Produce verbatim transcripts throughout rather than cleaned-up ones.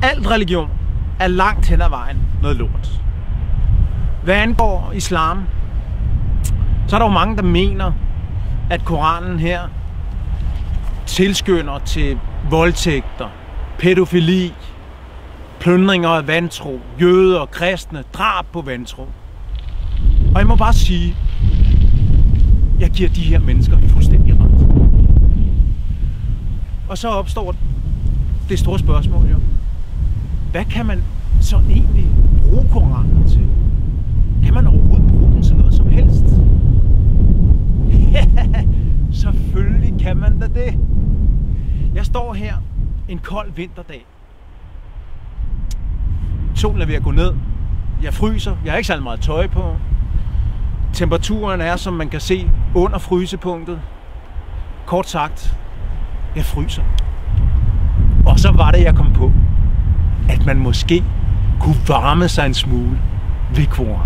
alt religion er langt hen ad vejen noget lort. Hvad angår islam, så er der jo mange, der mener, at Koranen her tilskynder til voldtægter, pædofili, plyndringer af vantro, jøder, kristne, drab på vantro. Og jeg må bare sige, jeg giver de her mennesker fuldstændig ret. Og så opstår det store spørgsmål jo. Hvad kan man så egentlig bruge Koranen til? Kan man overhovedet bruge den til noget som helst? Ja, selvfølgelig kan man da det. Jeg står her en kold vinterdag. Solen er ved at gå ned. Jeg fryser. Jeg har ikke særlig meget tøj på. Temperaturen er, som man kan se, under frysepunktet. Kort sagt, jeg fryser. Og så var det, jeg kom på, at man måske kunne varme sig en smule ved Koranen.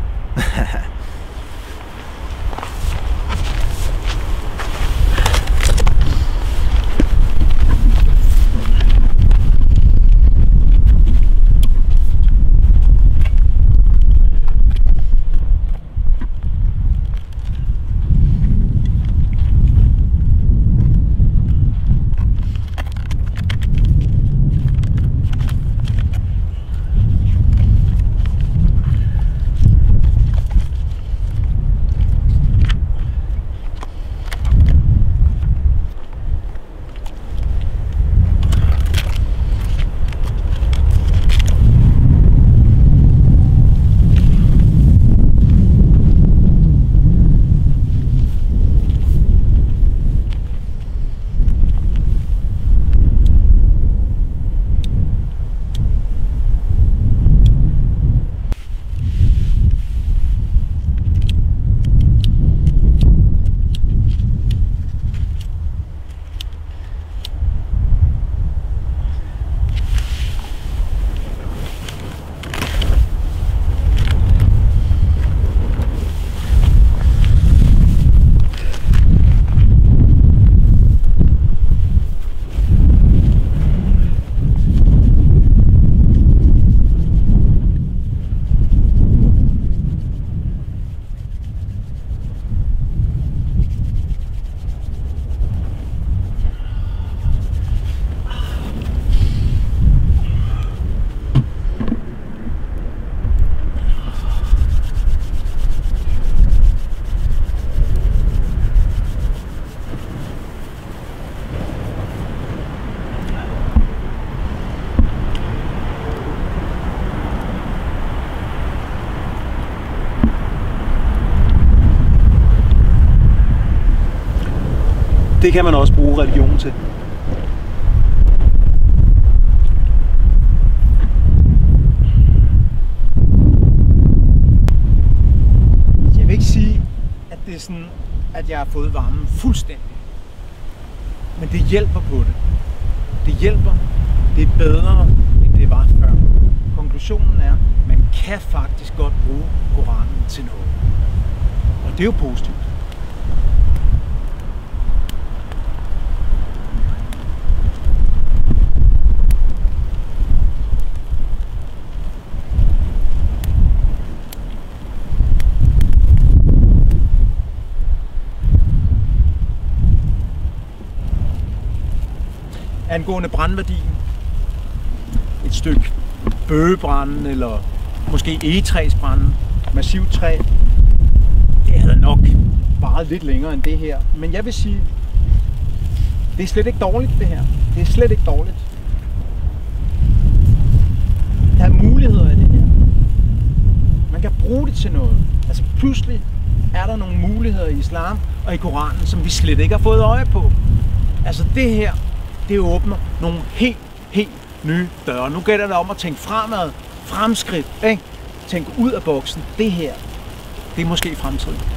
Det kan man også bruge religion til. Jeg vil ikke sige, at det er sådan, at jeg har fået varmen fuldstændig. Men det hjælper på det. Det hjælper. Det er bedre, end det var før. Konklusionen er, at man kan faktisk godt bruge Koranen til noget. Og det er jo positivt. Angående brandværdien, et stykke bøgebranden eller måske egetræsbranden, massivt træ, det havde nok varet lidt længere end det her. Men jeg vil sige, det er slet ikke dårligt det her. Det er slet ikke dårligt. Der er muligheder i det her. Man kan bruge det til noget. Altså pludselig er der nogle muligheder i islam og i Koranen, som vi slet ikke har fået øje på. Altså det her, det åbner nogle helt, helt nye døre. Nu gælder det om at tænke fremad, fremskridt, ikke? Tænke ud af boksen. Det her, det er måske fremtiden.